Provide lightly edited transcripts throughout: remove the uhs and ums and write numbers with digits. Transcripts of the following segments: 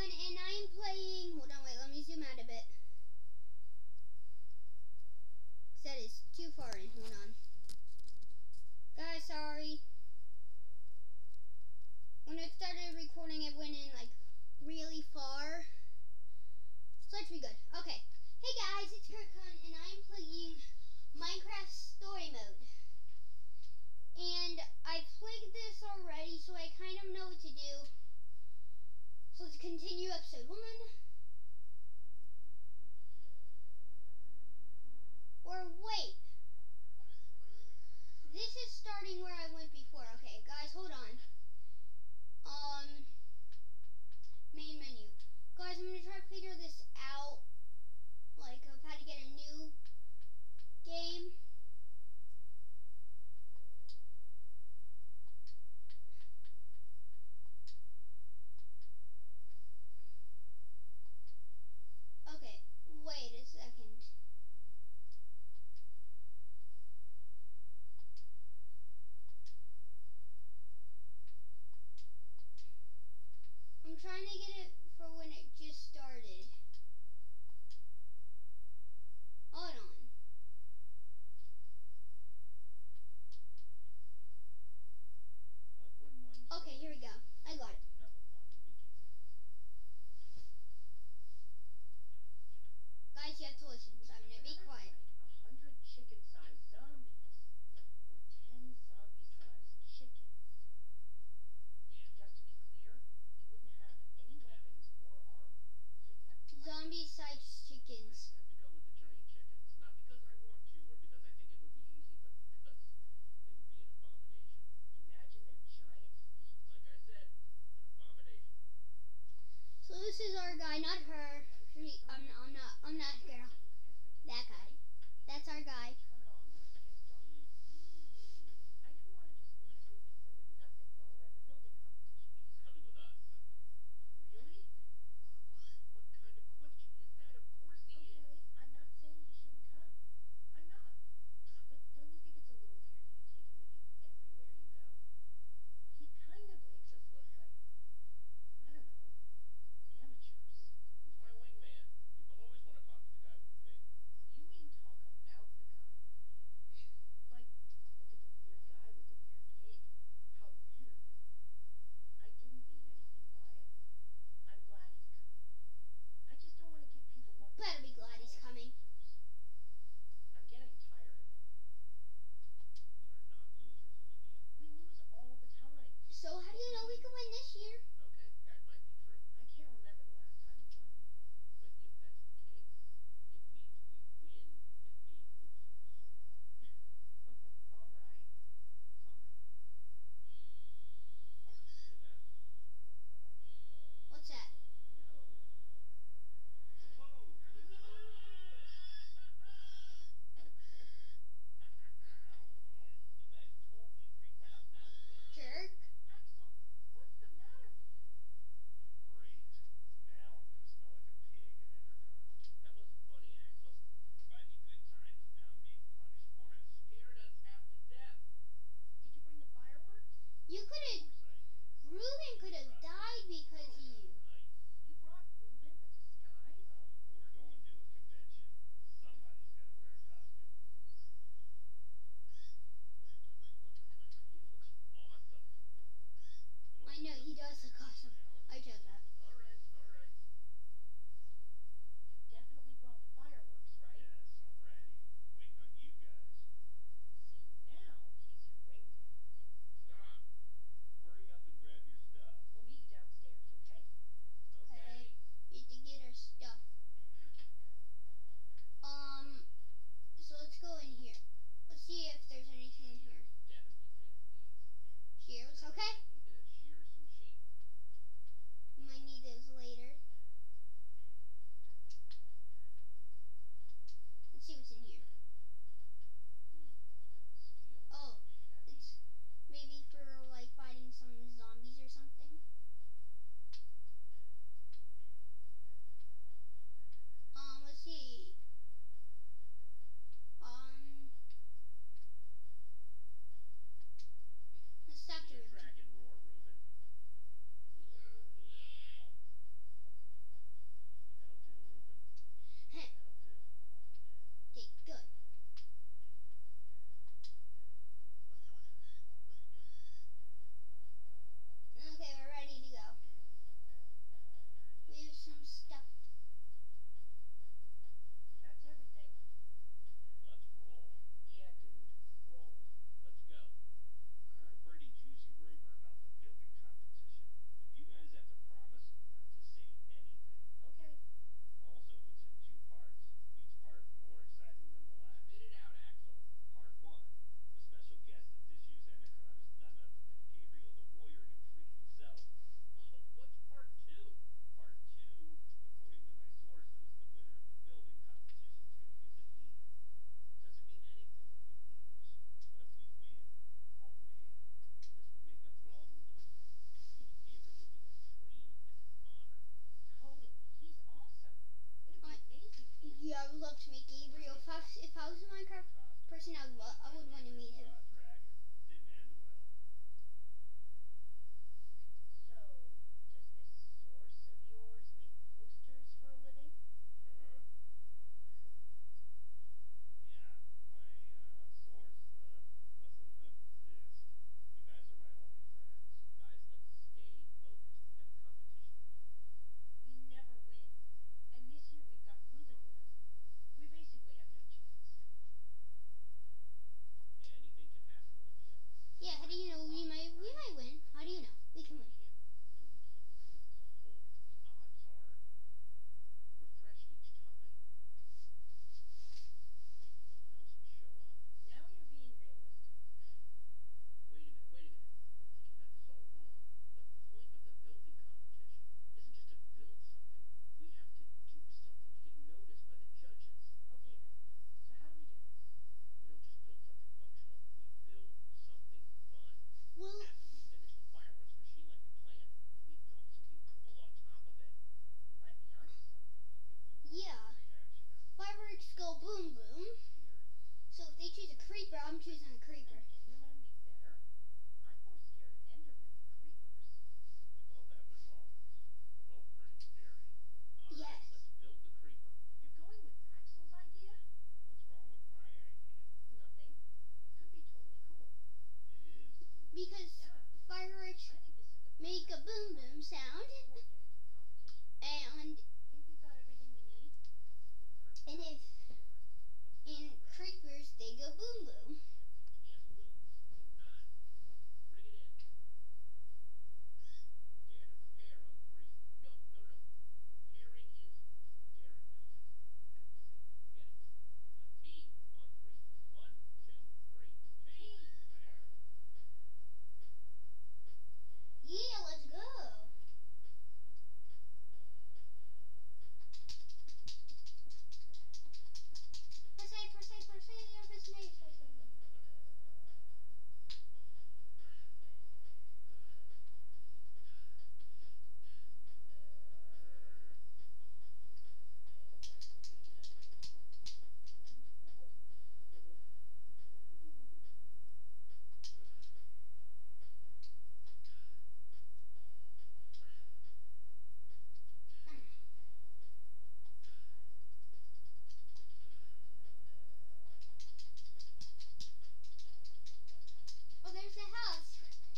Kirkun, and I am playing. Hold on, wait, let me zoom out a bit. That is too far in. Hold on. Guys, sorry. When I started recording, it went in like really far. So let's be good. Okay. Hey guys, it's Kirkun, and I am playing Minecraft Story Mode. And I played this already, so I kind of know what to do. So let's continue episode 1. Or wait. This is starting where I went before. Okay, guys, hold on. Main menu. Guys, I'm going to try to figure this out. Like, of how to get a new game. Okay, wait a second. I'm trying to get it for when it just started. Hold on. Okay, here we go. I got it. Guys, you have to listen, so I'm going to be quiet. 100 chicken-sized zombies, or 10 zombie-sized chickens. Just to be clear, you wouldn't have any weapons or armor, so you have to... Zombie-sized chickens. I have to go with the giant chickens, not because I want to or because I think it would be easy, but because they would be an abomination. Imagine their giant feet. Like I said, an abomination. So this is our guy, not her. I'm not a girl. That guy. That's our guy. Turn on when it gets dark. I didn't want to just leave Ruben here with nothing while we're at the building competition. He's coming with us. Really? What kind of question is that? Of course he is. Okay, I'm not saying he shouldn't come. I'm not. But don't you think it's a little weird that you take him with you everywhere you go? He kind of makes us look like, I don't know, amateurs. He's my wingman. People always want to talk to the guy with the pig. You mean talk about the guy with love to meet Gabriel. If I was a Minecraft person, I would want to meet him. Dragon. It didn't end well. So, does this source of yours make posters for a living? Huh? Yeah, my source doesn't exist. You guys are my only friends. Guys, let's stay focused. We have a competition to win. We never win. And this year we've got Ruben with us. We basically have no chance. Anything can happen, Olivia. Yeah, how do you know we might win? How do you know we can win? You can't look at this as a whole. The odds are refreshed each time. Maybe no one else will show up. Now you're being realistic. Wait a minute. We're thinking about this all wrong. The point of the building competition isn't just to build something. We have to do something to get noticed by the judges. Okay then. So how do we do this? We don't just build something functional. We build something fun. Well, After we finish the fireworks machine like we planned, then we build something cool on top of it. We might be onto something. If we want Yeah. reaction out of fireworks go boom boom. scary. So if they choose a creeper, I'm choosing a creeper. Wouldn't Enderman be better? I'm more scared of Endermen than creepers. They both have their moments. They're both pretty scary. All right, Yes. let's build the creeper. You're going with Axel's idea? What's wrong with my idea? Nothing. It could be totally cool. It is cool. Because Yeah. fireworks I think this is the first make a time boom we've boom sound, before we get into the competition. and Think we've got everything we need? Wouldn't hurt to And try if- for sure. Let's get in the rest. creepers they go boom boom. We can't lose. We cannot. Bring it in. Dare to prepare on 3. No. Preparing is daring. No, that's the same thing. Forget it. Team on 3. 1, 2, 3. Team. There. Yeah, let's go. Press A. Oh, there's the house.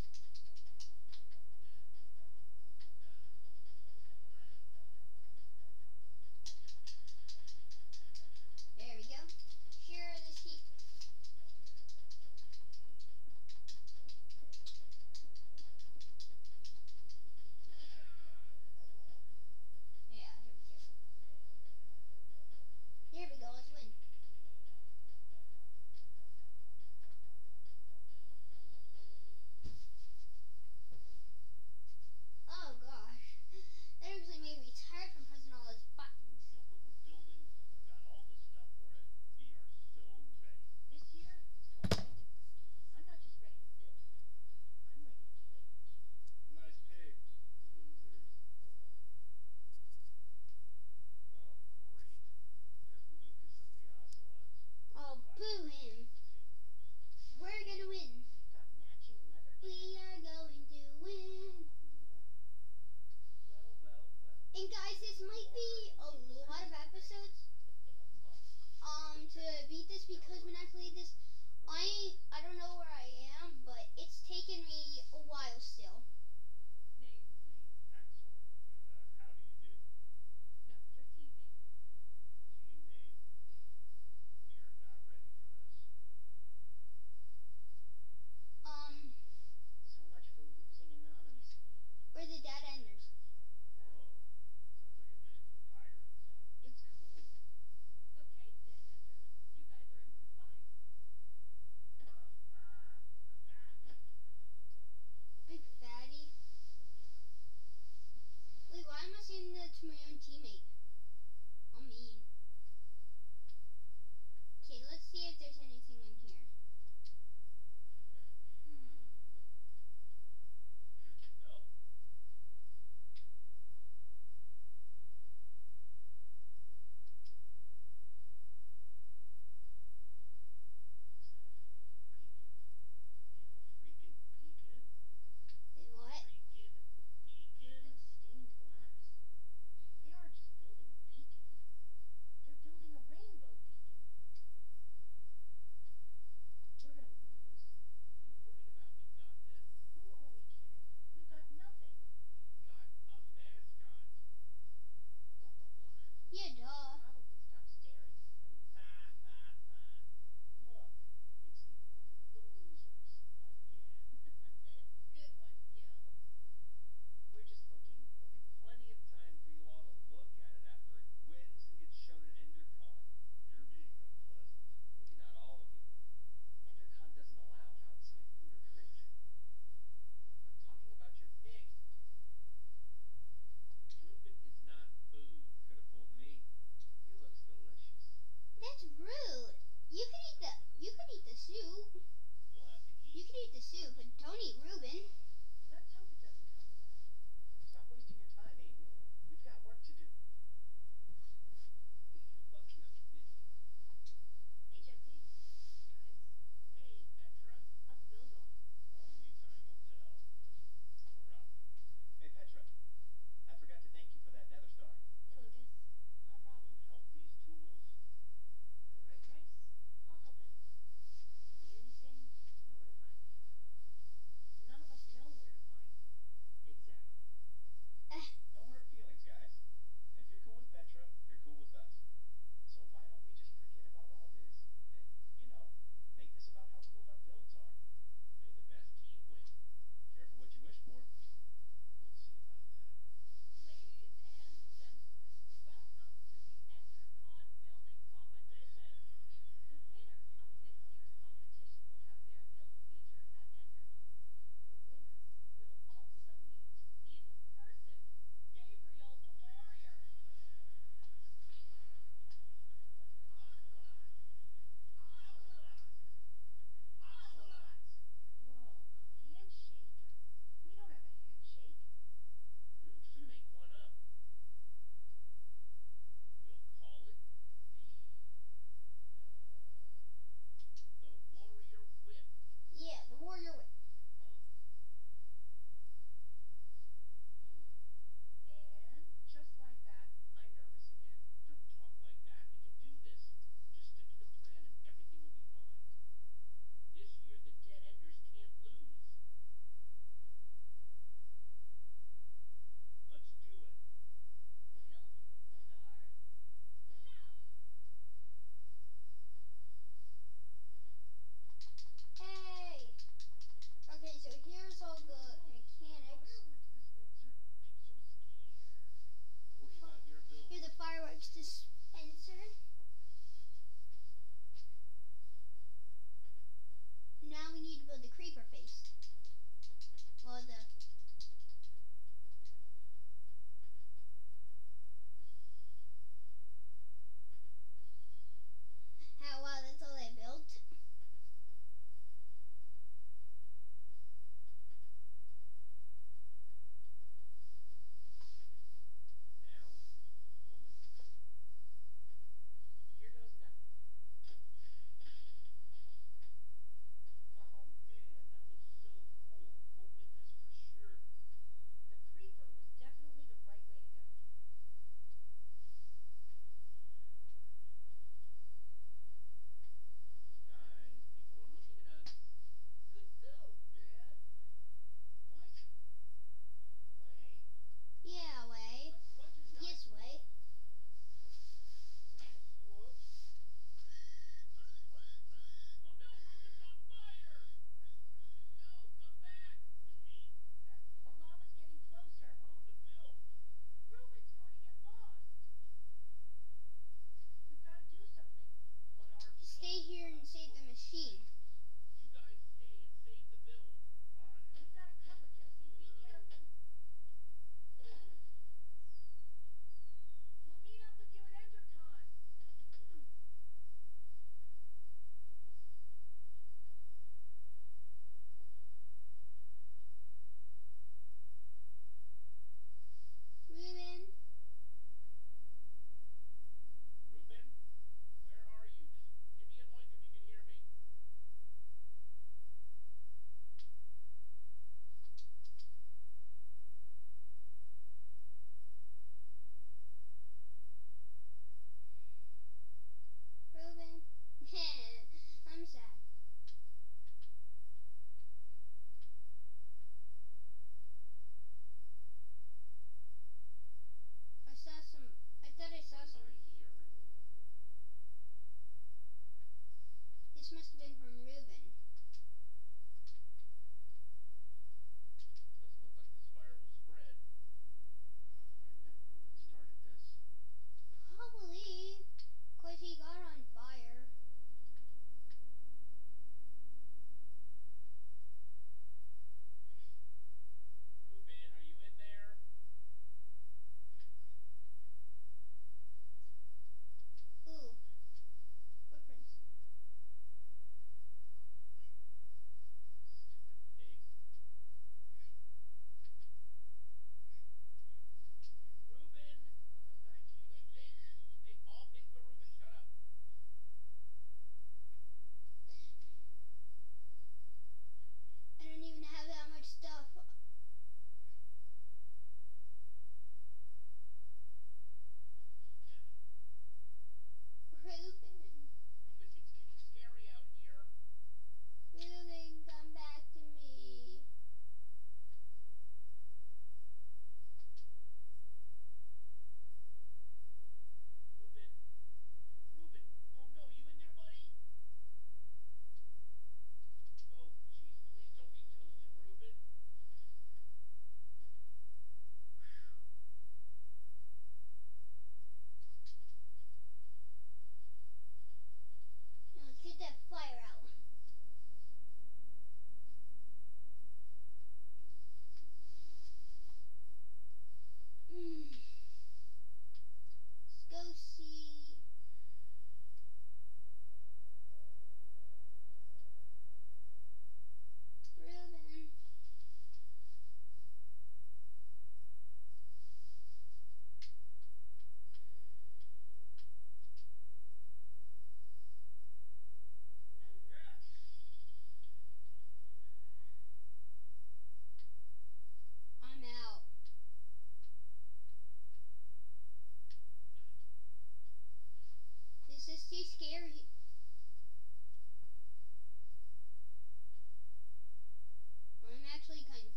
There we go. Here are the sheep. Yeah, here we go. Let's win. Oh gosh, that actually made me tired from pressing all those buttons. You know what we're building? We've got all the stuff for it. We are so ready. This year, it's going to be different. I'm not just ready to build. I'm ready to win. Nice pig, losers. Oh, great. There's Lucas and the Ocelots. Oh, boo him. Continues. We're gonna win. We've got matching leather We are going to win. Well. And guys, this might be a lot of episodes to beat this, because when I played this, I don't know where I am, but it's taken me a while still. Name, please. Axel. And how do you do? No, your team name. Team name. We are not ready for this. So much for losing anonymously. We're the Dead Enders. Whoa. Sounds like a name for pirates. It's cool. Okay, Den Enders. You guys are in booth 5. Big fatty.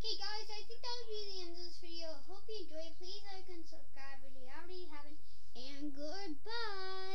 Okay, guys, I think that would be the end of this video. Hope you enjoyed. Please like and subscribe if you already haven't. And goodbye.